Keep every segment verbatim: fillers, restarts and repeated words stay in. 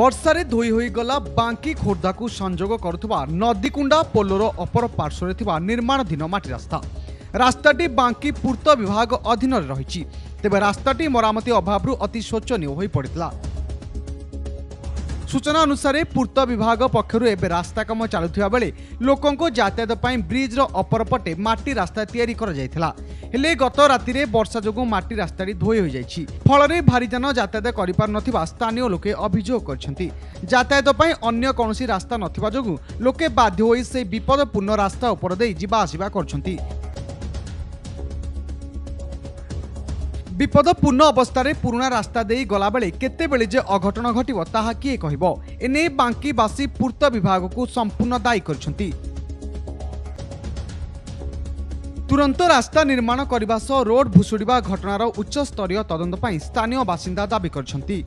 वर्षारे धोई होई गला बांकी खोर्धा को संजोग करुवा नदीकुंडा पोलोर अपर पार्श्व निर्माणाधीन माटी रास्ता रास्ताटी बांकी पूर्त विभाग अधीन रही तेज रास्ताटी मरामती अभाव अति शोचनीय हो पड़ा। सूचना अनुसार पूर्त विभाग पक्षर एवं रास्ता कम चलुवा बेले लोकों यातायात ब्रिज अपर पटे माटी रास्ता तैयारी करा जायथिला। हेले गत राति वर्षा जोगु माटी रास्ताटी धोई हो जाइछि फल भारीजान यातायात करिपार नथिबा स्थानीय लोके अभियोग करछन्ति। यातायात पई अन्य कोनोसी रास्ता नथिबा जोगु लोके बाध्य होई से विपदपूर्ण रास्ता उपर देई जिबा आसिबा करछन्ति। विपदपूर्ण अवस्था पुराणा रास्ता दे गला बेले केते बेले जे अघटन घटिबो ताहा किए कहिबो। एने बांकीवासी पूर्त विभाग को संपूर्ण दायी करछन्ति। तुरंत रास्ता निर्माण करने सह रोड भुशुड़ा घटनार उच्च स्तरीय तदंत पई स्थानीय बासिंदा दाबी करछन्ति।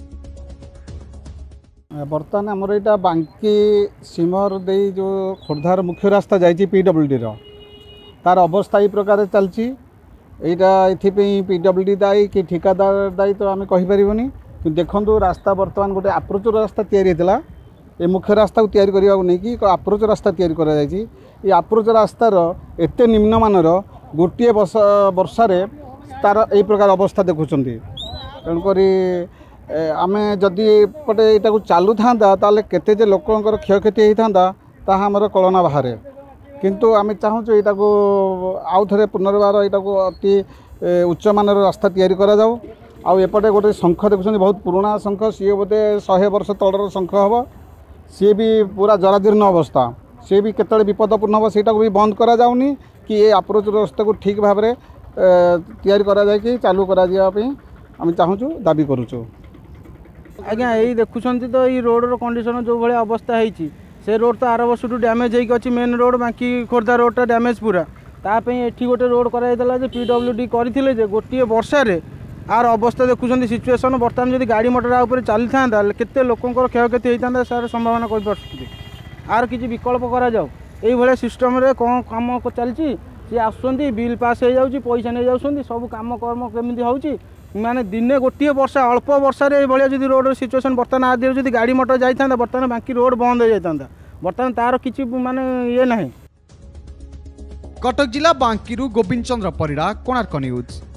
बर्तमान आमर यहाँ बांकी सीमर दे जो खोर्धार मुख्य रास्ता जाइए पीडब्ल्यूडी रो तार अवस्था यही प्रकार चलती। यहाँ ये पीडब्ल्यूडी दायी कि ठिकादार दायी तो आम कहीपरनी कि देखो रास्ता बर्तमान गोटे आप्रोच रास्ता तैयारी होता ये मुख्य रास्ता को तैयारी करने को नहीं आप्रोच रास्ता तैयारी करा जायछि। ये आप्रोच रास्तार एत निम्नमानर गोटे वर्षा तार यही प्रकार अवस्था देखुं तेणुक आम जदि पटे यहाँ चालू था केते जे लोकंर क्षयक्षति होता ताहा आमर कलना बाहर किंतु आम चाहूँ यहाँ आउ थे पुनर्बार यहाँ अति उच्चमानर रास्ता तैयारी करा जाऊ। आउ एपटे गोटे शंख देखुं बहुत पुराना शंख सी बोधे शहे वर्ष तलर शंख हम सी भी पूरा जराजीर्ण अवस्था सी भी केतले विपदपूर्ण हम सेटा भी बंद करा जाउनी कि ये अप्रोच रास्ता को ठीक भाव में तैयारी करा जाए कि चालू करा जाए आम चाहूँ दाबी करुचु। आज्ञा यही देखुं तो ये रोड कंडीशन जो भाई अवस्था है से रोड तो आर वर्ष डैमेज होगी मेन रोड बाकी खोर्धा रोडटा डैमेज पूरा तापाई एठी गोटे रोड कराइला पीडब्ल्यूडी करते गोटे वर्षारे आर अवस्था देखुं सिचुएसन बर्तमान जब गाड़ी मोटर चली था केते लोकंर क्षयक्षति होता सार संभावना कही आर किसी विकल्प करा जाओ यही भाया सिस्टम कौन कम चलती सी आसुँच बिल पास हो जाऊँगी पैसा नहीं जाऊँ सब कम कर्म केमी हो माने दिने गोटे वर्षा अल्प वर्षा भाया जब रोड सिचुएसन बर्तमान आदि जब गाड़ी मोटर जाता बर्तमान बाकी रोड बंद हो जाता बर्तमान तार किसी माने ये ना। कटक जिला बांकीरू गोविंद चंद्र परिड़ा, कोणार्क न्यूज।